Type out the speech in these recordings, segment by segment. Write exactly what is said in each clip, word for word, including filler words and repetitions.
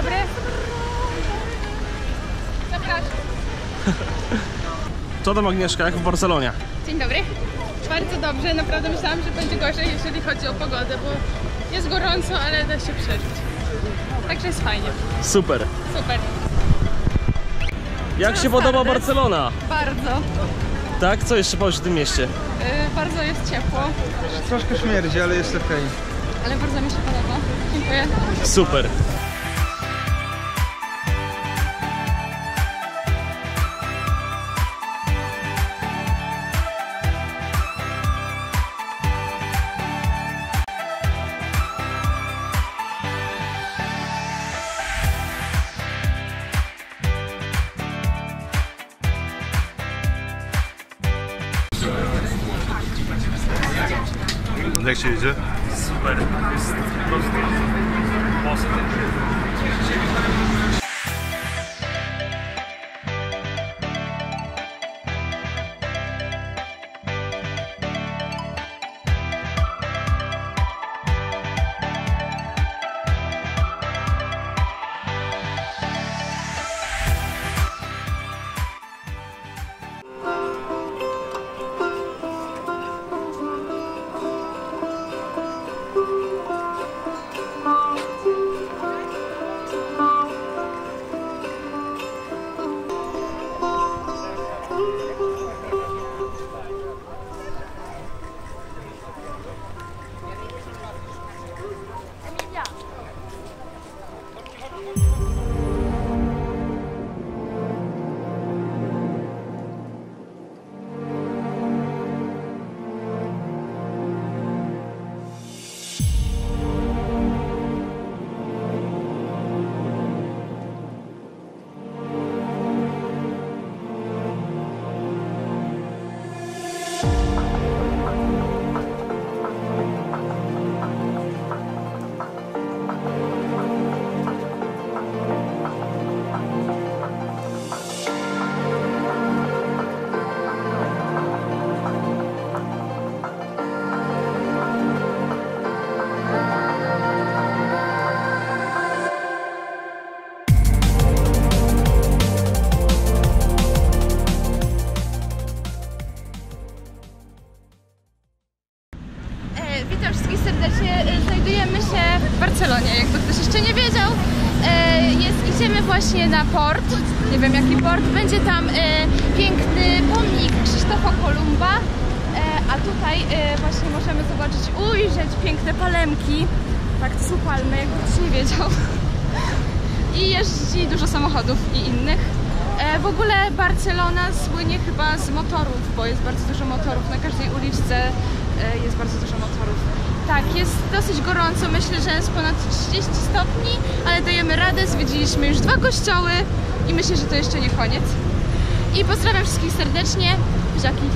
dobry. Zapraszam. Co tam, Agnieszka, jak w Barcelonie? Dzień dobry. Bardzo dobrze, naprawdę myślałam, że będzie gorzej, jeżeli chodzi o pogodę, bo jest gorąco, ale da się przeżyć. Także jest fajnie. Super. Super. Jak się podoba Barcelona? Bardzo. Tak? Co jeszcze powiesz w tym mieście? Yy, bardzo jest ciepło. Troszkę śmierdzi, ale jest okej. Ale bardzo mi się podoba. Dziękuję. Super. Jak się idzie? Super. Jest po prostu mocno. Witam wszystkich serdecznie. Znajdujemy się w Barcelonie, jakby ktoś jeszcze nie wiedział. Jest, idziemy właśnie na port, nie wiem jaki port. Będzie tam piękny pomnik Krzysztofa Kolumba, a tutaj właśnie możemy zobaczyć, ujrzeć piękne palemki. Tak, to są palmy, jakby ktoś nie wiedział. I jeździ dużo samochodów i innych. W ogóle Barcelona słynie chyba z motorów, bo jest bardzo dużo motorów. Na każdej uliczce jest bardzo dużo motorów. Tak, jest dosyć gorąco, myślę, że jest ponad trzydzieści stopni, ale dajemy radę, zwiedziliśmy już dwa kościoły i myślę, że to jeszcze nie koniec. I pozdrawiam wszystkich serdecznie, buziaki.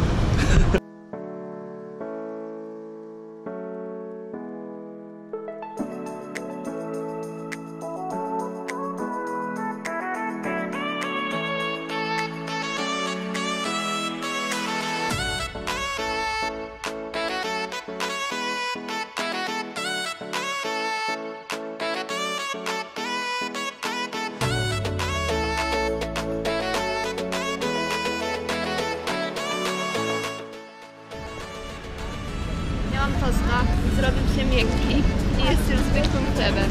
Tosta zrobił się miękki i jest już zwykłym chlebem.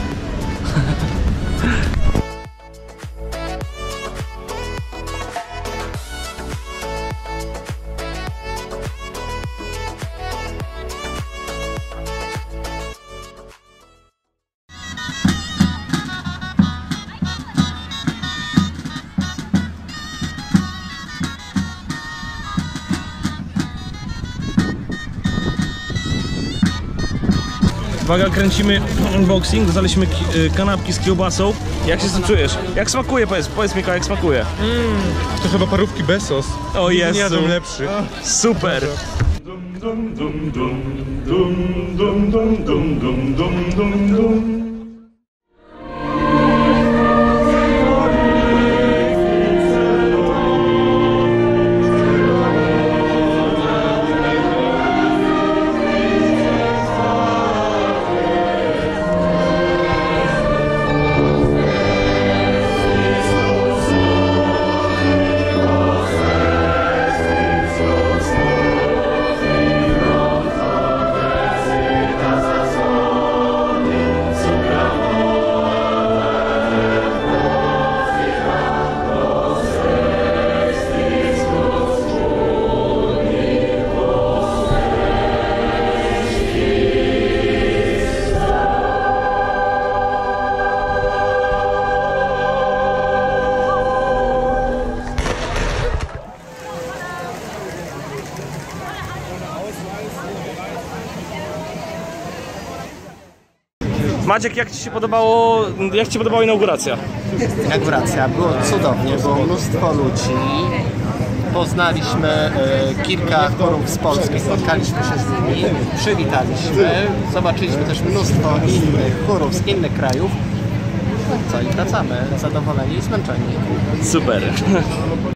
Uwaga, kręcimy unboxing, dostaliśmy kanapki z kiełbasą. Jak się z tym czujesz? Jak smakuje? Powiedz, powiedz Mikołaj, jak smakuje? Mm, to chyba parówki Bezos. O Jezu. Nie jadłem lepszy. Super. Maciek, jak Ci się podobało, jak Ci się podobała inauguracja? Inauguracja, było cudownie, było mnóstwo ludzi. Poznaliśmy e, kilka chórów z Polski, spotkaliśmy się z nimi, przywitaliśmy, zobaczyliśmy też mnóstwo innych chórów z innych krajów. Co i wracamy zadowoleni i zmęczeni. Super.